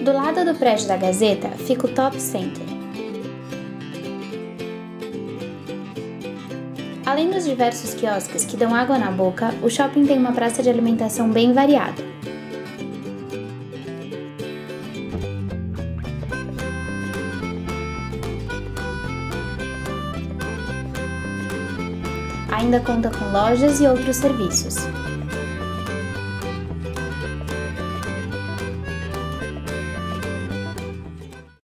Do lado do prédio da Gazeta fica o Top Center. Além dos diversos quiosques que dão água na boca, o shopping tem uma praça de alimentação bem variada. Ainda conta com lojas e outros serviços.